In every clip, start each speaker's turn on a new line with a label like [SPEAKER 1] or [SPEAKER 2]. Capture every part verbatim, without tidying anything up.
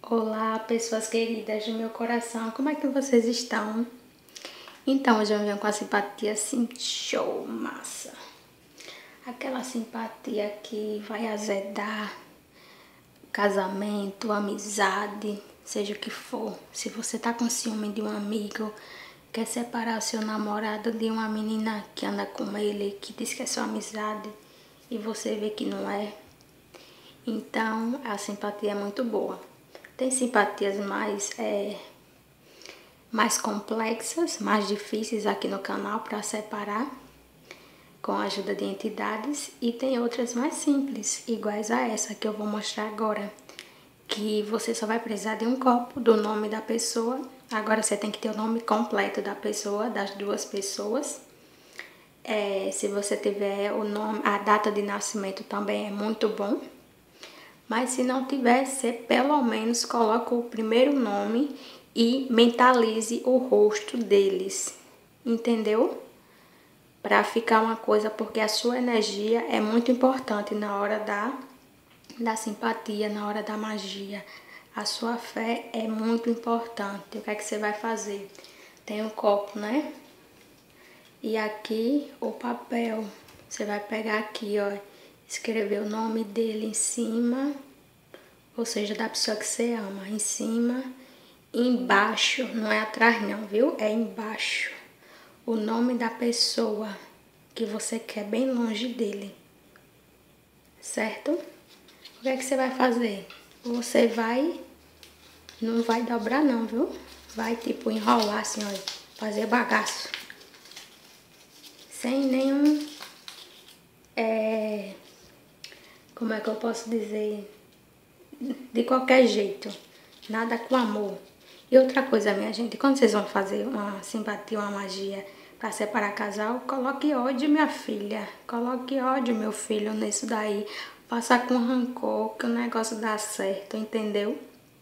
[SPEAKER 1] Olá, pessoas queridas do meu coração, como é que vocês estão? Então, hoje eu venho com a simpatia assim, show, massa. Aquela simpatia que vai azedar casamento, amizade, seja o que for. Se você tá com ciúme de um amigo, quer separar o seu namorado de uma menina que anda com ele, que diz que é sua amizade, e você vê que não é, então a simpatia é muito boa. Tem simpatias mais, é, mais complexas, mais difíceis aqui no canal para separar, com a ajuda de entidades, e tem outras mais simples, iguais a essa que eu vou mostrar agora, que você só vai precisar de um copo do nome da pessoa. Agora você tem que ter o nome completo da pessoa, das duas pessoas. É, se você tiver o nome, a data de nascimento também é muito bom. Mas se não tiver, você pelo menos coloca o primeiro nome e mentalize o rosto deles, entendeu? Para ficar uma coisa, porque a sua energia é muito importante na hora da, da simpatia, na hora da magia. A sua fé é muito importante. O que é que você vai fazer? Tem um copo, né? E aqui o papel. Você vai pegar aqui, ó, escrever o nome dele em cima, ou seja, da pessoa que você ama, em cima, embaixo, não é atrás não, viu? É embaixo. O nome da pessoa que você quer bem longe dele, certo? O que é que você vai fazer? Você vai, não vai dobrar não, viu? Vai tipo enrolar assim, ó, fazer bagaço. Sem nenhum, é, como é que eu posso dizer? De qualquer jeito, nada com amor. E outra coisa, minha gente, quando vocês vão fazer uma simpatia, uma magia para separar casal, coloque ódio, minha filha, coloque ódio, meu filho, nisso daí. Faça com rancor, que o negócio dá certo, entendeu?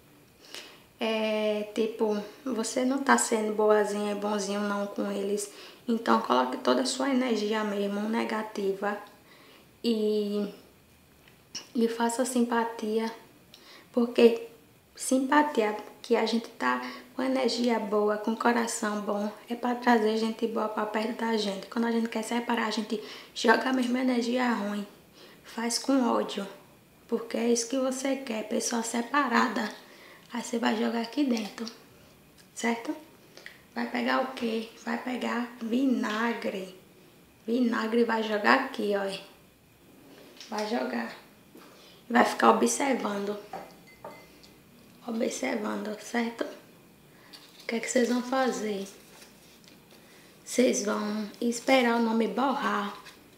[SPEAKER 1] É, tipo, você não tá sendo boazinha e bonzinho não com eles, então coloque toda a sua energia mesmo, negativa, e, e faça simpatia. Porque simpatia, que a gente tá com energia boa, com coração bom, é para trazer gente boa para perto da gente. Quando a gente quer separar, a gente joga a mesma energia ruim, faz com ódio, porque é isso que você quer, pessoa separada. Aí você vai jogar aqui dentro, certo? Vai pegar o quê? Vai pegar vinagre. Vinagre vai jogar aqui, ó. Vai jogar. Vai ficar observando. Observando, certo? O que é que vocês vão fazer? Vocês vão esperar o nome borrar,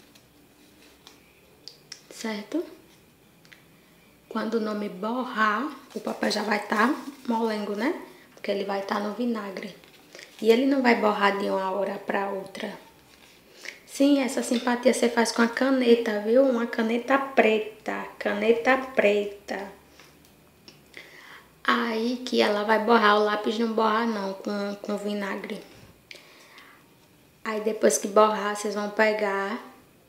[SPEAKER 1] certo? Quando o nome borrar, o papel já vai estar molengo, né? Porque ele vai estar no vinagre. E ele não vai borrar de uma hora para outra. Sim, essa simpatia você faz com a caneta, viu? Uma caneta preta, caneta preta. Aí que ela vai borrar, o lápis não borra não, com, com vinagre. Aí depois que borrar, vocês vão pegar,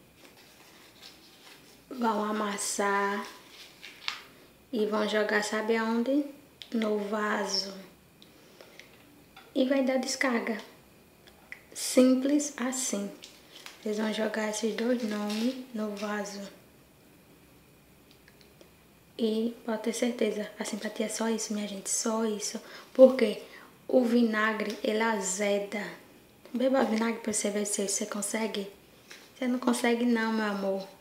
[SPEAKER 1] vão amassar e vão jogar, sabe aonde? No vaso. E vai dar descarga. Simples assim. Vocês vão jogar esses dois nomes no vaso. E pode ter certeza, a simpatia é só isso, minha gente, só isso. Porque o vinagre, ele azeda. Beba vinagre pra você ver se você consegue. Você não consegue não, meu amor.